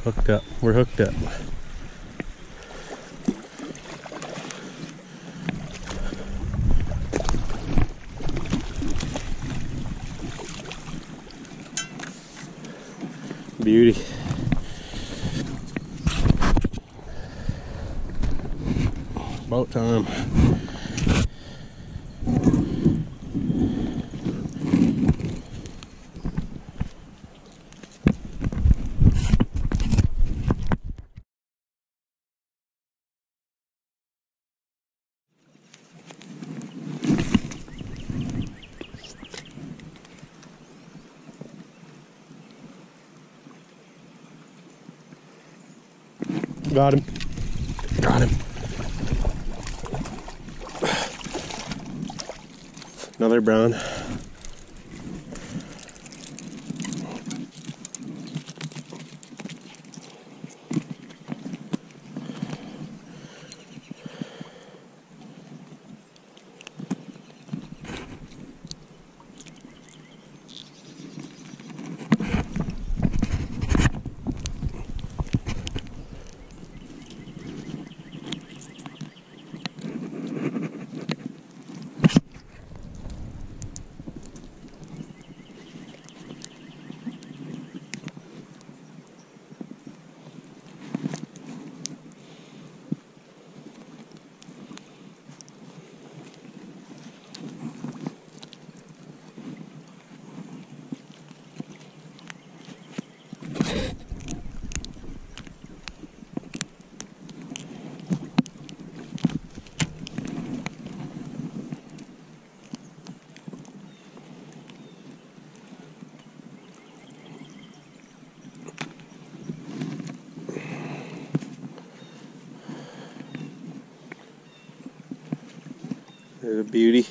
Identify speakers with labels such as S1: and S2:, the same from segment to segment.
S1: Hooked up. We're hooked up. Beauty. About time. Got him. Got him. Another brown. There's a beauty.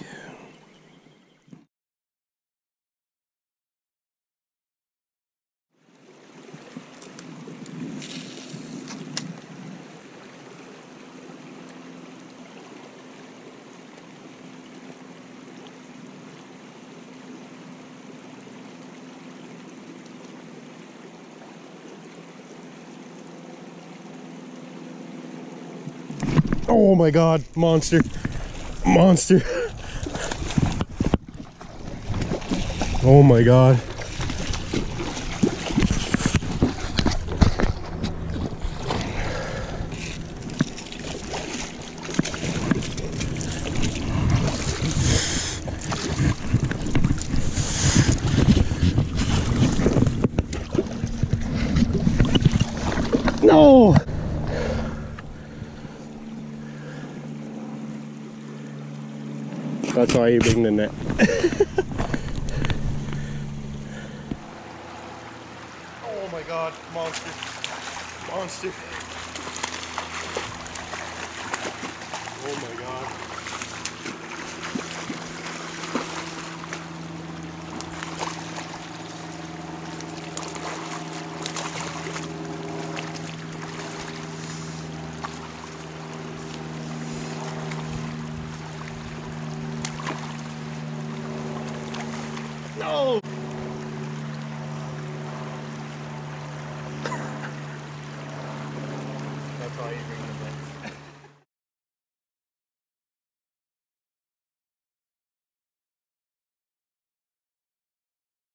S1: Oh my God, monster. Monster. Oh my God. No. That's why you bring the net. Oh my God, monster. Monster. Oh my God. No! That's all you bring.